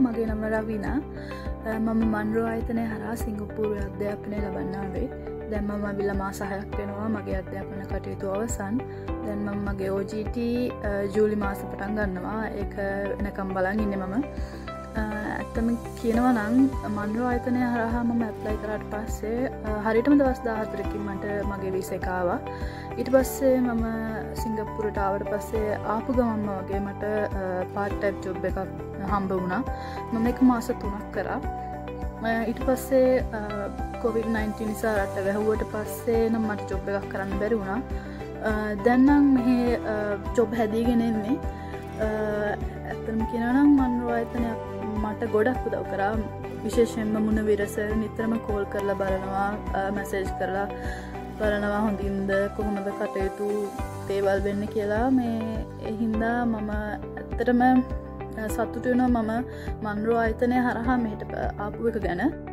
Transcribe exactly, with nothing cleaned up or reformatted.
මගේ නම රවිනා. මම මන්රෝ ආයතනය හරහා සිංගප්පූරු අධ්‍යාපනය ලබන්නාවේ. දැන් මම අවිල මාස හයක් වෙනවා මගේ අධ්‍යාපන කටයුතු අවසන්. දැන් මම මගේ O G T ජූලි මාස පටන් ගන්නවා. ඒක එනකම් බලන් ඉන්නේ මම. ඇත්තම කියනවා නම් මන්රෝ ආයතනය හරහා මම ඇප්ලයි කරාට පස්සේ හරියටම දවස් දාහතරකින් මට මගේ වීසා එක ආවා. ඊට පස්සේ මම සිංගප්පූරුට ආවට පස්සේ ආපු ගමන්ම වගේ මට පාර්ට් ටයිම් ජොබ් එකක් හම්බ වුණා. මම එක මාස තුනක් කරා. ඊට පස්සේ කොවිඩ් නයින්ටීන් නිසා රට වැහුවට පස්සේ නම් මට ජොබ් එකක් කරන්න බැරි වුණා. දැන් නම් මෙහි ජොබ් හැදීගෙන එන්නේ. ඇත්තටම කියනවා නම් මන්රෝ ආයතනය මට ගොඩක් උදව් කරා. විශේෂයෙන්ම මුණ විරස නිතරම කෝල් කරලා බලනවා, මැසේජ් කරලා බලනවා හොඳින්ද කොහොමද කටයුතු දේවල් වෙන්නේ කියලා. මේ ඒ හින්දා මම ඇත්තටම සතුටු වෙනවා මම මන්රෝ ආයතනය හරහා මෙහෙට ආපු එක ගැන.